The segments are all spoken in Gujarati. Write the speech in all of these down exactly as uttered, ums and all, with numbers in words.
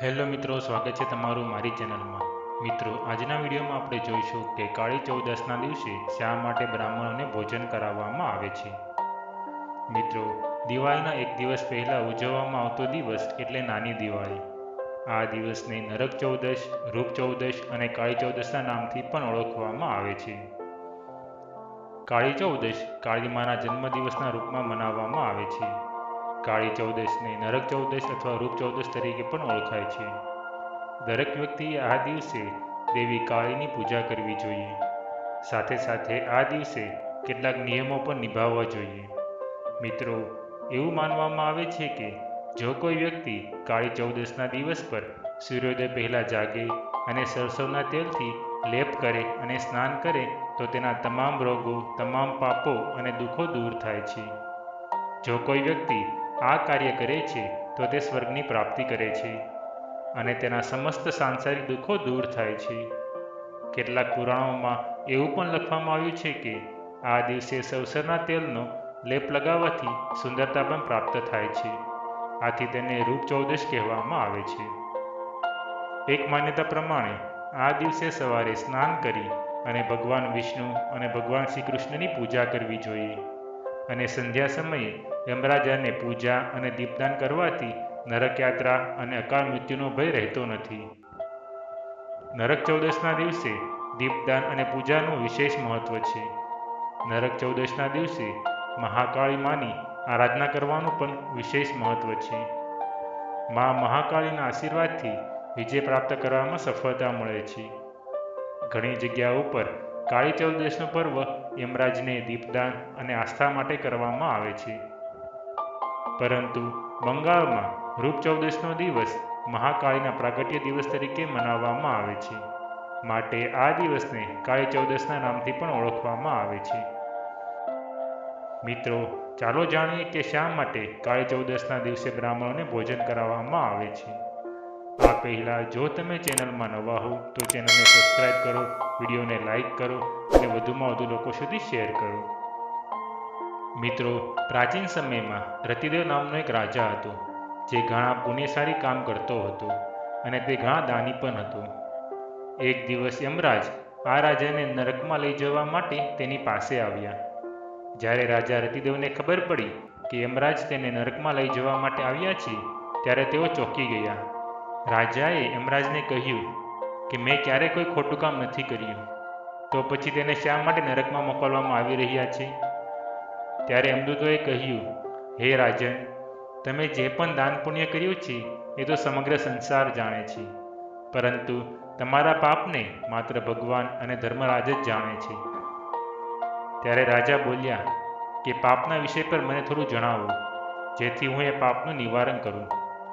હેલો મિત્રો, સ્વાગત છે તમારું મારી ચેનલમાં। મિત્રો, આજના વિડીયોમાં આપણે જોઈશું કે કાળી ચૌદસના દિવસે શા માટે બ્રાહ્મણોને ભોજન કરાવવામાં આવે છે। મિત્રો, દિવાળીના એક દિવસ પહેલાં ઉજવવામાં આવતો દિવસ એટલે નાની દિવાળી। આ દિવસને નરક ચૌદશ, રૂપ ચૌદશ અને કાળી ચૌદશના નામથી પણ ઓળખવામાં આવે છે। કાળી ચૌદશ કાળી માના જન્મદિવસના રૂપમાં મનાવવામાં આવે છે। કાળી ચૌદશને નરક ચૌદશ અથવા રૂપ ચૌદશ તરીકે પણ ઓળખાય છે। દરેક વ્યક્તિએ આ દિવસે દેવી કાળીની પૂજા કરવી જોઈએ। સાથે સાથે આ દિવસે કેટલાક નિયમો પણ નિભાવવા જોઈએ। મિત્રો, એવું માનવામાં આવે છે કે જો કોઈ વ્યક્તિ કાળી ચૌદશના દિવસ પર સૂર્યોદય પહેલાં જાગે અને સરસવના તેલથી લેપ કરે અને સ્નાન કરે તો તેના તમામ રોગો, તમામ પાપો અને દુઃખો દૂર થાય છે। જો કોઈ વ્યક્તિ આ કાર્ય કરે છે તો તે સ્વર્ગની પ્રાપ્તિ કરે છે અને તેના સમસ્ત સાંસારિક દુઃખો દૂર થાય છે। કેટલાક પુરાણોમાં એવું પણ લખવામાં આવ્યું છે કે આ દિવસે સરસવના તેલનો લેપ લગાવવાથી સુંદરતા પણ પ્રાપ્ત થાય છે। આથી તેને રૂપ ચૌદશ કહેવામાં આવે છે। એક માન્યતા પ્રમાણે આ દિવસે સવારે સ્નાન કરી અને ભગવાન વિષ્ણુ અને ભગવાન શ્રી કૃષ્ણની પૂજા કરવી જોઈએ અને સંધ્યા સમયે યમરાજાને પૂજા અને દીપદાન કરવાથી નરક યાત્રા અને અકાળ મૃત્યુનો ભય રહેતો નથી। નરક ચૌદશના દિવસે દીપદાન અને પૂજાનું વિશેષ મહત્વ છે। નરક ચૌદશના દિવસે મહાકાળી માની આરાધના કરવાનું પણ વિશેષ મહત્વ છે। મા મહાકાળીના આશીર્વાદથી વિજય પ્રાપ્ત કરવામાં સફળતા મળે છે। ઘણી જગ્યાઓ પર કાળી ચૌદશનું પર્વ યમરાજને દીપદાન અને આસ્થા માટે કરવામાં આવે છે। પરંતુ બંગાળમાં રૂપ ચૌદશનો દિવસ મહાકાળીના પ્રાગટ્ય દિવસ તરીકે મનાવવામાં આવે છે, માટે આ દિવસને કાળી ચૌદશના નામથી પણ ઓળખવામાં આવે છે। મિત્રો, ચાલો જાણીએ કે શા માટે કાળી ચૌદશના દિવસે બ્રાહ્મણોને ભોજન કરાવવામાં આવે છે। આ પહેલાં જો તમે ચેનલમાં નવા હો તો ચેનલને સબસ્ક્રાઈબ કરો, વિડીયોને લાઈક કરો અને વધુમાં વધુ લોકો સુધી શેર કરો। મિત્રો, પ્રાચીન સમયમાં રતિદેવ નામનો એક રાજા હતો જે ઘણા પુણ્યશાળી કામ કરતો હતો અને તે ઘણા દાની પણ હતો। એક દિવસ યમરાજ આ રાજાને નરકમાં લઈ જવા માટે તેની પાસે આવ્યા। જ્યારે રાજા રતિદેવને ખબર પડી કે યમરાજ તેને નરકમાં લઈ જવા માટે આવ્યા છે ત્યારે તેઓ ચોંકી ગયા। રાજાએ યમરાજને કહ્યું કે મેં ક્યારેય કોઈ ખોટું કામ નથી કર્યું, તો પછી તેને શા માટે નરકમાં મોકલવામાં આવી રહ્યા છે? ત્યારે યમદૂતોએ કહ્યું, હે રાજન, તમે જે પણ દાન પુણ્ય કર્યું છે એ તો સમગ્ર સંસાર જાણે છે, પરંતુ તમારા પાપને માત્ર ભગવાન અને ધર્મરાજ જ જાણે છે। ત્યારે રાજા બોલ્યા કે પાપના વિષય પર મને થોડું જણાવો, જેથી હું એ પાપનું નિવારણ કરું।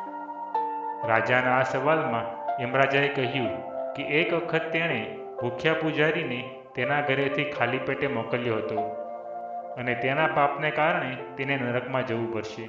રાજાના આ સવાલમાં યમરાજાએ કહ્યું કે એક વખત તેણે ભૂખ્યા પૂજારીને તેના ઘરેથી ખાલી પેટે મોકલ્યો હતો અને તેના પાપને કારણે તેને નરકમાં જવું પડશે।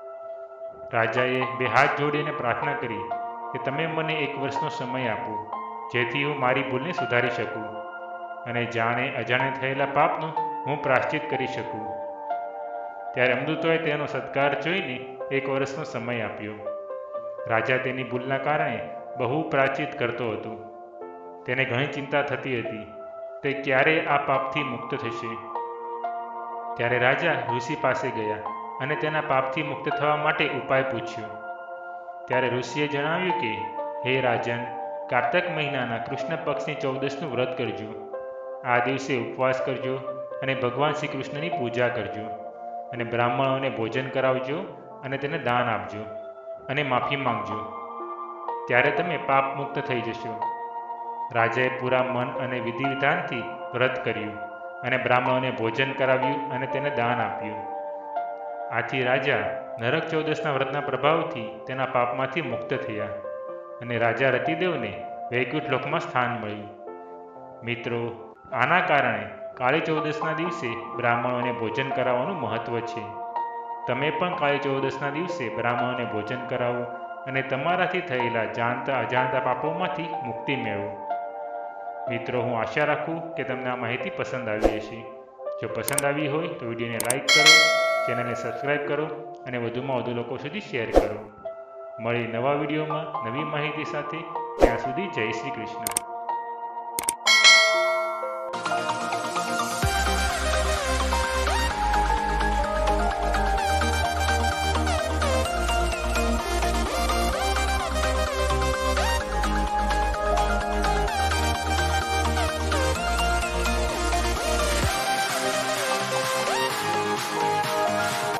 રાજાએ બે હાથ જોડીને પ્રાર્થના કરી કે તમે મને એક વર્ષનો સમય આપો, જેથી હું મારી ભૂલને સુધારી શકું અને જાણે અજાણે થયેલા પાપનું હું પ્રાયશ્ચિત કરી શકું। ત્યારે યમદૂતોએ તેનો સત્કાર જોઈને એક વર્ષનો સમય આપ્યો। રાજા તેની ભૂલના કારણે બહુ પ્રાયશ્ચિત કરતો હતો। તેને ઘણી ચિંતા થતી હતી તે ક્યારે આ પાપથી મુક્ત થશે। ત્યારે રાજા ઋષિ પાસે ગયા અને તેના પાપથી મુક્ત થવા માટે ઉપાય પૂછ્યો। ત્યારે ઋષિએ જણાવ્યું કે હે રાજન, કાર્તક મહિનાના કૃષ્ણ પક્ષની ચૌદશનું વ્રત કરજો। આ દિવસે ઉપવાસ કરજો અને ભગવાન શ્રી કૃષ્ણની પૂજા કરજો અને બ્રાહ્મણોને ભોજન કરાવજો અને તેને દાન આપજો અને માફી માંગજો, ત્યારે તમે પાપ મુક્ત થઈ જશો। રાજાએ પૂરા મન અને વિધિ વિધાનથી વ્રત કર્યું અને બ્રાહ્મણોને ભોજન કરાવ્યું અને તેને દાન આપ્યું। આથી રાજા નરક ચૌદશના વ્રતના પ્રભાવથી તેના પાપમાંથી મુક્ત થયા અને રાજા રતિદેવને વૈકુંઠ લોકમાં સ્થાન મળ્યું। મિત્રો, આના કારણે કાળી ચૌદશના દિવસે બ્રાહ્મણોને ભોજન કરાવવાનું મહત્વ છે। તમે પણ કાળી ચૌદશના દિવસે બ્રાહ્મણોને ભોજન કરાવો અને તમારાથી થયેલા જાણતા અજાણતા પાપોમાંથી મુક્તિ મેળવો। મિત્રો, હું આશા રાખું કે તમને આ માહિતી પસંદ આવી હશે। જો પસંદ આવી હોય તો વિડીયોને લાઈક કરો, ચેનલને સબસ્ક્રાઈબ કરો અને વધુમાં વધુ લોકો સુધી શેર કરો। મળી નવા વિડીયોમાં નવી માહિતી સાથે. ત્યાં સુધી જય શ્રી કૃષ્ણ.